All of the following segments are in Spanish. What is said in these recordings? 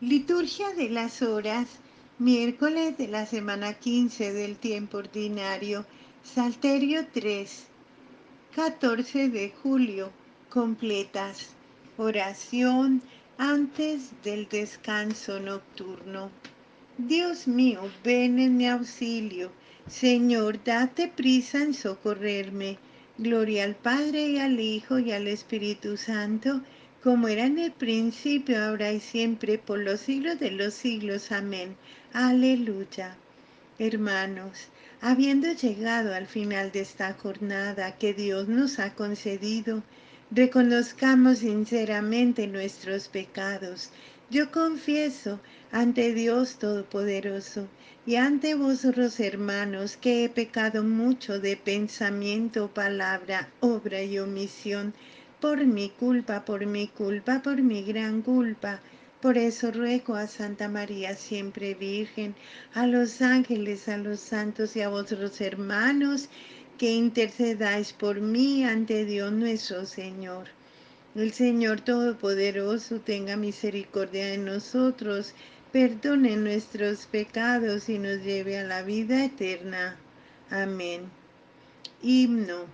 Liturgia de las Horas, miércoles de la semana 15 del tiempo ordinario, Salterio 3, 14 de julio, completas. Oración antes del descanso nocturno. Dios mío, ven en mi auxilio. Señor, date prisa en socorrerme. Gloria al Padre y al Hijo y al Espíritu Santo, como era en el principio, ahora y siempre, por los siglos de los siglos. Amén. Aleluya. Hermanos, habiendo llegado al final de esta jornada que Dios nos ha concedido, reconozcamos sinceramente nuestros pecados. Yo confieso ante Dios Todopoderoso y ante vosotros, hermanos, que he pecado mucho de pensamiento, palabra, obra y omisión, por mi gran culpa. Por eso ruego a Santa María, siempre Virgen, a los ángeles, a los santos y a vosotros, hermanos, que intercedáis por mí ante Dios nuestro Señor. El Señor Todopoderoso tenga misericordia de nosotros, perdone nuestros pecados y nos lleve a la vida eterna. Amén. Himno.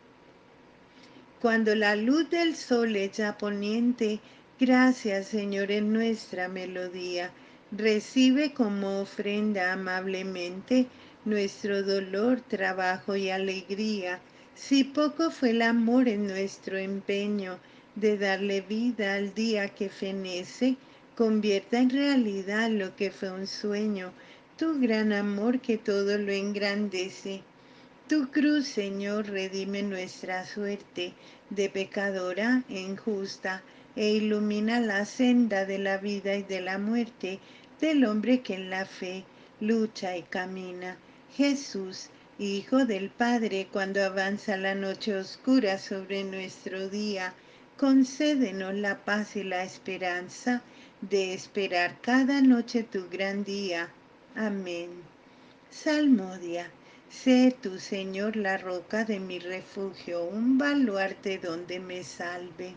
Cuando la luz del sol echa poniente, gracias, Señor, en nuestra melodía. Recibe como ofrenda amablemente nuestro dolor, trabajo y alegría. Si poco fue el amor en nuestro empeño de darle vida al día que fenece, convierta en realidad lo que fue un sueño, tu gran amor que todo lo engrandece. Tu cruz, Señor, redime nuestra suerte de pecadora e injusta, e ilumina la senda de la vida y de la muerte del hombre que en la fe lucha y camina. Jesús, Hijo del Padre, cuando avanza la noche oscura sobre nuestro día, concédenos la paz y la esperanza de esperar cada noche tu gran día. Amén. Salmodia. Sé tú, Señor, la roca de mi refugio, un baluarte donde me salve.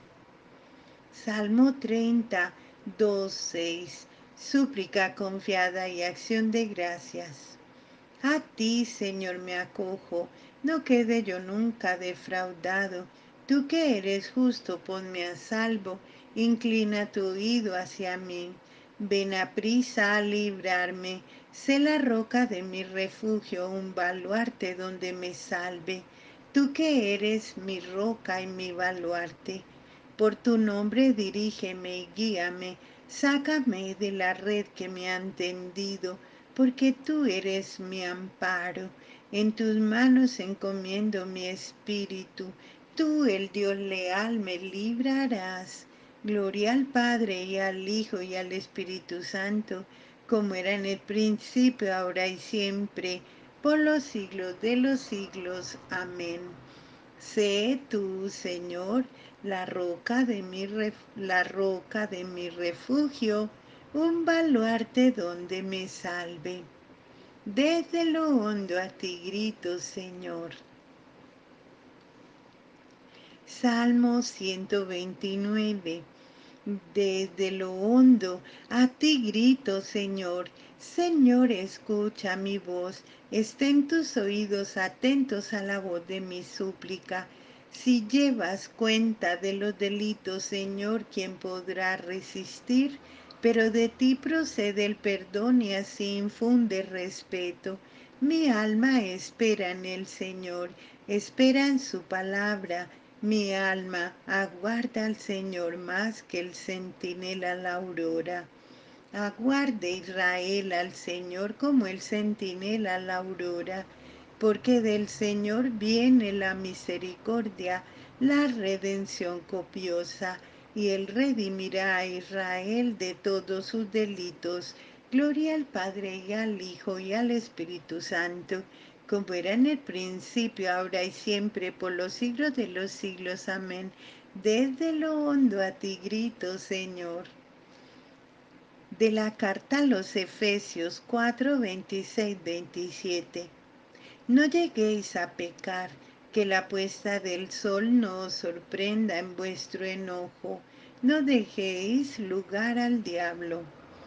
Salmo 30, 2, 6. Súplica confiada y acción de gracias. A ti, Señor, me acojo, no quede yo nunca defraudado. Tú que eres justo, ponme a salvo, inclina tu oído hacia mí. Ven a prisa a librarme, sé la roca de mi refugio, un baluarte donde me salve. Tú que eres mi roca y mi baluarte, por tu nombre dirígeme y guíame, sácame de la red que me han tendido, porque tú eres mi amparo. En tus manos encomiendo mi espíritu. Tú, el Dios leal, me librarás. Gloria al Padre y al Hijo y al Espíritu Santo, como era en el principio, ahora y siempre, por los siglos de los siglos. Amén. Sé tú, Señor, la roca de mi refugio, un baluarte donde me salve. Desde lo hondo a ti grito, Señor. Salmo 129. Desde lo hondo a ti grito, Señor. Señor, escucha mi voz. Estén tus oídos atentos a la voz de mi súplica. Si llevas cuenta de los delitos, Señor, ¿quién podrá resistir? Pero de ti procede el perdón y así infunde respeto. Mi alma espera en el Señor, espera en su palabra. Mi alma aguarda al Señor más que el centinela la aurora. Aguarde Israel al Señor como el centinela la aurora, porque del Señor viene la misericordia, la redención copiosa, y Él redimirá a Israel de todos sus delitos. Gloria al Padre y al Hijo y al Espíritu Santo, como era en el principio, ahora y siempre, por los siglos de los siglos. Amén. Desde lo hondo a ti grito, Señor. De la carta a los Efesios 4, 26, 27. No lleguéis a pecar, que la puesta del sol no os sorprenda en vuestro enojo. No dejéis lugar al diablo.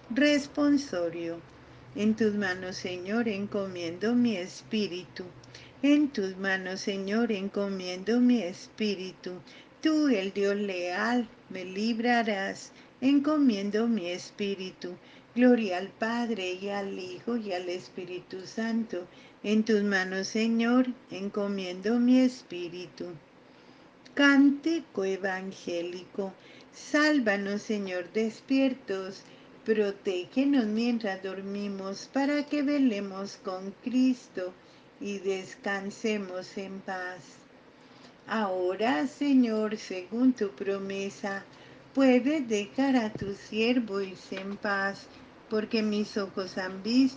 Responsorio. En tus manos, Señor, encomiendo mi espíritu. En tus manos, Señor, encomiendo mi espíritu. Tú, el Dios leal, me librarás. Encomiendo mi espíritu. Gloria al Padre y al Hijo y al Espíritu Santo. En tus manos, Señor, encomiendo mi espíritu. Cántico evangélico. Sálvanos, Señor, despiertos. Protégenos mientras dormimos, para que velemos con Cristo y descansemos en paz. Ahora, Señor, según tu promesa, puedes dejar a tu siervo irse en paz, porque mis ojos han visto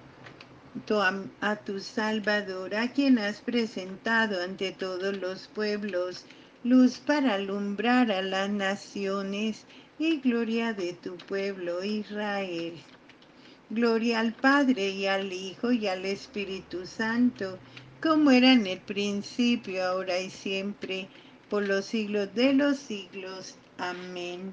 a tu Salvador, a quien has presentado ante todos los pueblos, luz para alumbrar a las naciones y gloria de tu pueblo Israel. Gloria al Padre y al Hijo y al Espíritu Santo, como era en el principio, ahora y siempre, por los siglos de los siglos. Amén.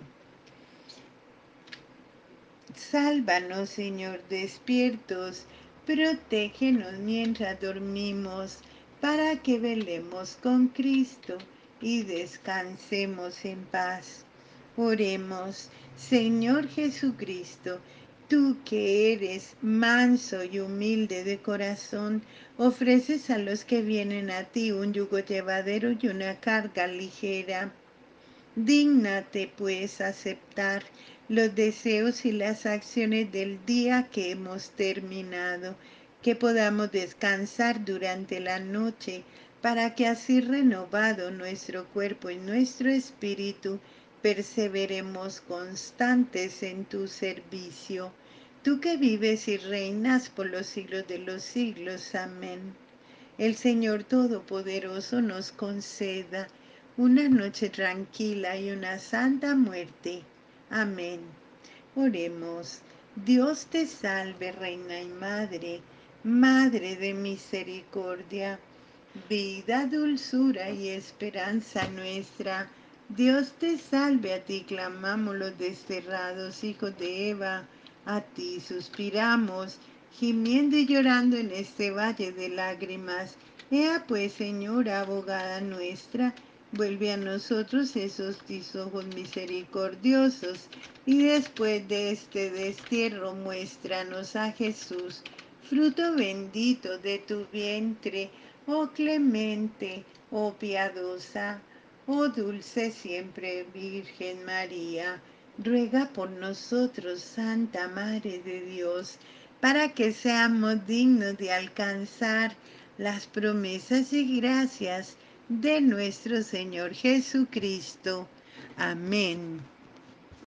Sálvanos, Señor, despiertos, protégenos mientras dormimos, para que velemos con Cristo y descansemos en paz. Oremos, Señor Jesucristo, tú que eres manso y humilde de corazón, ofreces a los que vienen a ti un yugo llevadero y una carga ligera. Dígnate, pues, aceptar los deseos y las acciones del día que hemos terminado, que podamos descansar durante la noche, para que así renovado nuestro cuerpo y nuestro espíritu, perseveremos constantes en tu servicio. Tú que vives y reinas por los siglos de los siglos. Amén. El Señor Todopoderoso nos conceda una noche tranquila y una santa muerte. Amén. Oremos. Dios te salve, Reina y Madre, Madre de misericordia, vida, dulzura y esperanza nuestra. Dios te salve, a ti clamamos los desterrados hijos de Eva, a ti suspiramos, gimiendo y llorando en este valle de lágrimas. Ea pues, Señora, abogada nuestra, vuelve a nosotros esos tus ojos misericordiosos, y después de este destierro muéstranos a Jesús, fruto bendito de tu vientre, oh clemente, oh piadosa, oh dulce siempre Virgen María. Ruega por nosotros, Santa Madre de Dios, para que seamos dignos de alcanzar las promesas y gracias de nuestro Señor Jesucristo. Amén.